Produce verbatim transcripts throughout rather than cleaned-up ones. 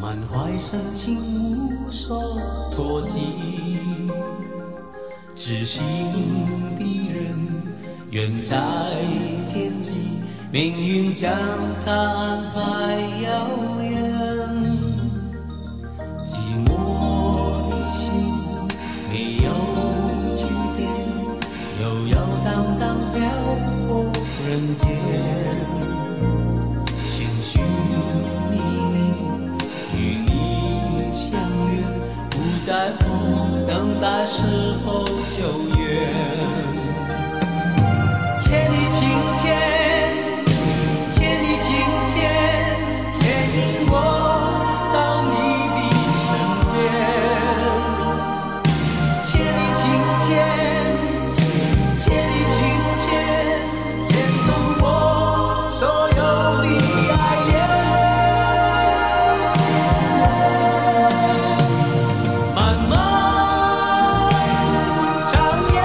满怀深情无所托寄，知心的人远在天际，命运将他安排遥远。寂寞的心没有句点，悠悠荡荡漂泊人间。寻寻觅觅，与你相约，不在乎等待是否久远。千里情牵，千里情牵，牵引我到你的身边。千里情牵，千里情牵，牵动我所有的爱恋。漫漫长夜，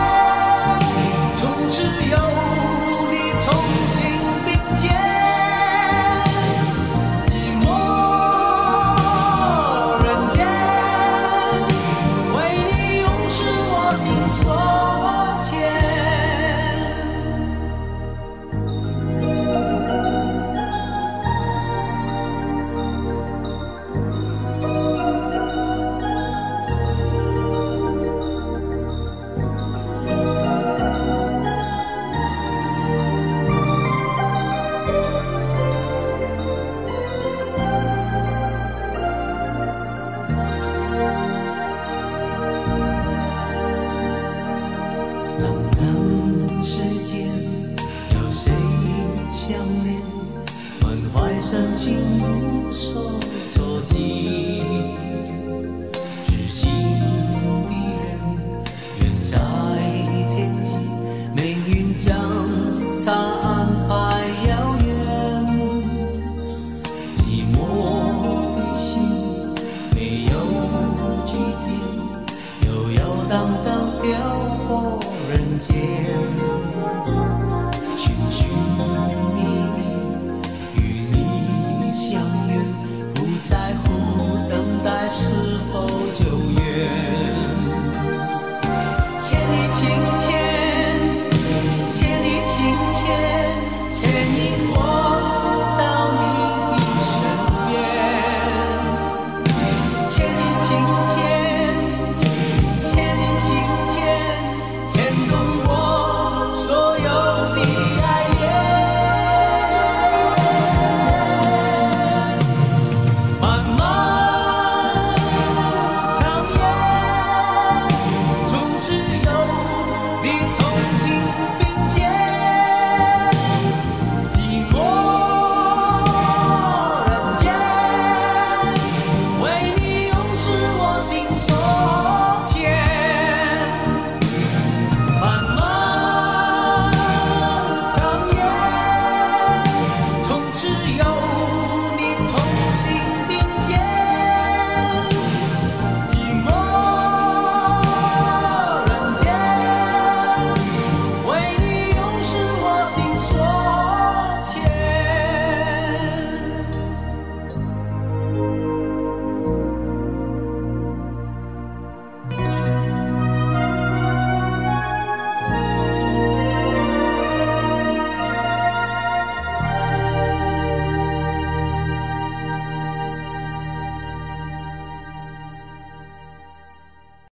从此有你同行并肩。寂寞人间，为你永是我心所牵。茫茫世间，有谁相恋？满怀深情无所托寄，知心的人远在天际，命运将他安排遥远。寂寞的心没有句点，悠悠荡荡